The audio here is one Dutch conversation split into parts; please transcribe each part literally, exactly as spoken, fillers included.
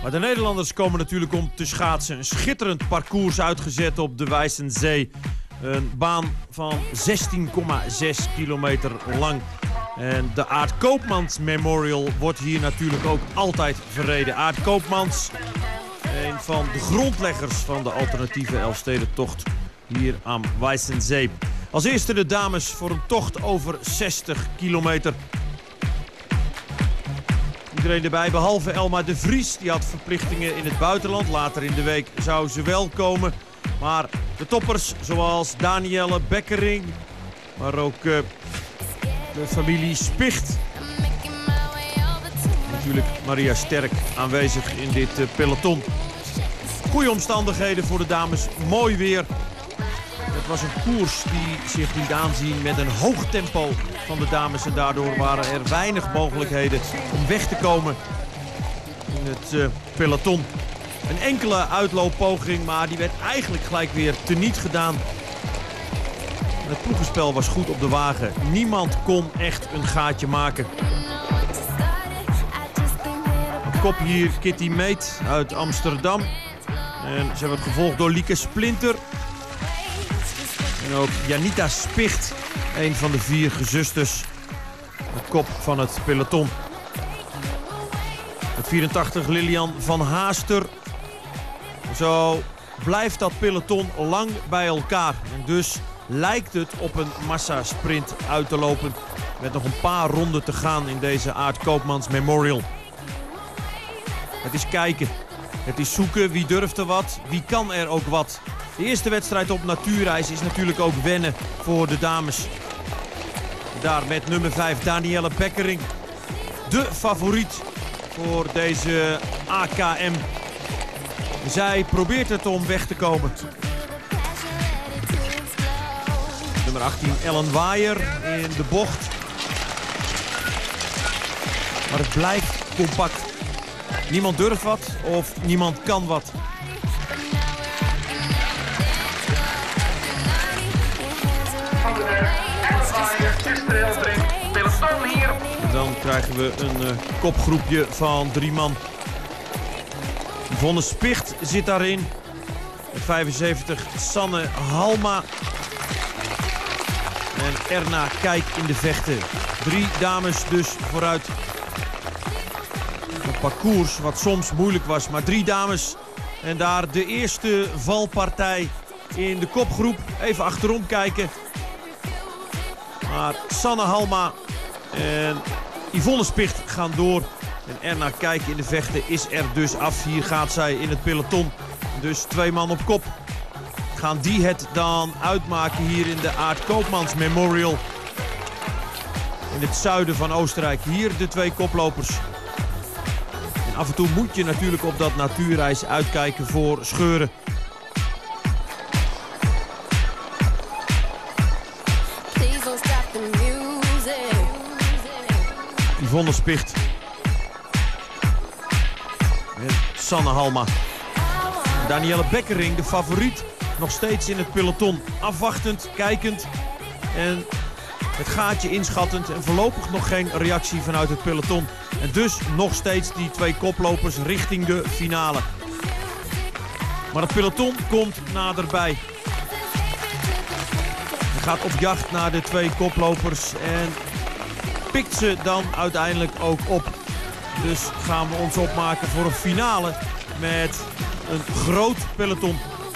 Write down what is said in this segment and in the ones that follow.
Maar de Nederlanders komen natuurlijk om te schaatsen. Een schitterend parcours uitgezet op de Weissensee. Een baan van zestien komma zes kilometer lang. En de Aart Koopmans Memorial wordt hier natuurlijk ook altijd verreden. Aart Koopmans, een van de grondleggers van de alternatieve Elfstedentocht hier aan Weissensee. Als eerste de dames voor een tocht over zestig kilometer. Iedereen erbij, behalve Elma de Vries. Die had verplichtingen in het buitenland. Later in de week zou ze wel komen. Maar de toppers zoals Danielle Bekkering, maar ook uh, de familie Spicht. Natuurlijk Maria Sterk aanwezig in dit uh, peloton. Goede omstandigheden voor de dames, mooi weer. Het was een koers die zich liet aanzien met een hoog tempo van de dames. En daardoor waren er weinig mogelijkheden om weg te komen in het uh, peloton. Een enkele uitlooppoging, maar die werd eigenlijk gelijk weer teniet gedaan. Het ploegenspel was goed op de wagen. Niemand kon echt een gaatje maken. Op kop hier Kitty Meet uit Amsterdam. En ze wordt gevolgd door Lieke Splinter. En ook Janita Spicht, een van de vier gezusters. De kop van het peloton. Met vierentachtig Lilian van Haaster. Zo blijft dat peloton lang bij elkaar. En dus lijkt het op een massasprint uit te lopen. Met nog een paar ronden te gaan in deze Aart Koopmans Memorial. Het is kijken. Het is zoeken. Wie durft er wat? Wie kan er ook wat? De eerste wedstrijd op natuurreis is natuurlijk ook wennen voor de dames. Daar met nummer vijf Danielle Bekkering. De favoriet voor deze A K M. Zij probeert het om weg te komen. Nummer achttien Ellen Waaier in de bocht. Maar het blijft compact. Niemand durft wat of niemand kan wat. Dan krijgen we een uh, kopgroepje van drie man. Yvonne Spicht zit daarin. Met vijfenzeventig Sanne Halma. En Erna Kijk in de vechten. Drie dames dus vooruit. Een parcours wat soms moeilijk was, maar drie dames. En daar de eerste valpartij in de kopgroep. Even achterom kijken. Maar Sanne Halma en Yvonne Spicht gaan door. En Erna Kijk in de vechten is er dus af. Hier gaat zij in het peloton. Dus twee man op kop. Gaan die het dan uitmaken hier in de Aart Koopmans Memorial. In het zuiden van Oostenrijk. Hier de twee koplopers. En af en toe moet je natuurlijk op dat natuurreis uitkijken voor scheuren. Yvonne Spicht. En Sanne Halma. Danielle Bekkering, de favoriet. Nog steeds in het peloton. Afwachtend, kijkend. En het gaatje inschattend. En voorlopig nog geen reactie vanuit het peloton. En dus nog steeds die twee koplopers richting de finale. Maar het peloton komt naderbij. Hij gaat op jacht naar de twee koplopers. En pikt ze dan uiteindelijk ook op. Dus gaan we ons opmaken voor een finale met een groot peloton.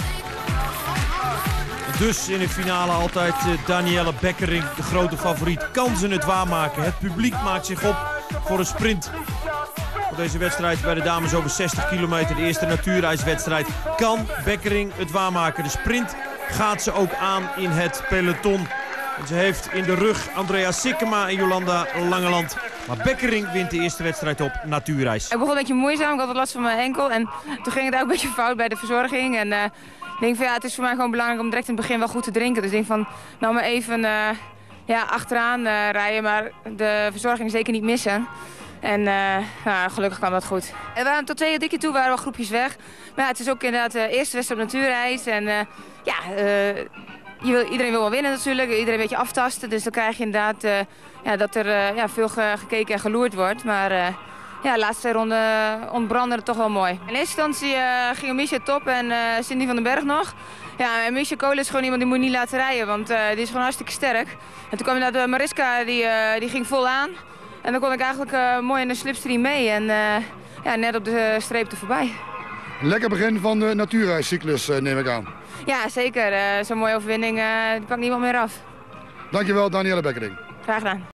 Dus in de finale altijd Danielle Bekkering, de grote favoriet. Kan ze het waarmaken? Het publiek maakt zich op voor een sprint. Voor deze wedstrijd bij de dames over zestig kilometer. De eerste natuurreiswedstrijd. Kan Bekkering het waarmaken? De sprint gaat ze ook aan in het peloton. En ze heeft in de rug Andrea Sikkema en Jolanda Langeland. Maar Bekkering wint de eerste wedstrijd op natuurreis. Ik begon een beetje moeizaam, ik had wat last van mijn enkel. En toen ging het ook een beetje fout bij de verzorging. En uh, ik denk van ja, het is voor mij gewoon belangrijk om direct in het begin wel goed te drinken. Dus ik denk van, nou maar even uh, ja, achteraan uh, rijden, maar de verzorging zeker niet missen. En uh, nou, gelukkig kwam dat goed. We waren tot twee dikke toe, waren wel groepjes weg. Maar ja, het is ook inderdaad de eerste wedstrijd op natuurreis. En uh, ja, uh, je wil, iedereen wil wel winnen natuurlijk, iedereen een beetje aftasten. Dus dan krijg je inderdaad uh, ja, dat er uh, ja, veel ge gekeken en geloerd wordt. Maar uh, ja, de laatste twee ronden ontbrandde het toch wel mooi. In eerste instantie uh, ging Misha top en uh, Cindy van den Berg nog. Ja, en Misha Kolen is gewoon iemand die moet je niet laten rijden, want uh, die is gewoon hartstikke sterk. En toen kwam inderdaad uh, Mariska, die, uh, die ging vol aan. En dan kon ik eigenlijk uh, mooi in de slipstream mee en uh, ja, net op de uh, streep er voorbij. Lekker begin van de natuurreiscyclus, uh, neem ik aan. Ja, zeker. Uh, Zo'n mooie overwinning, uh, die pakt niemand meer af. Dankjewel, Danielle Bekkering. Graag gedaan.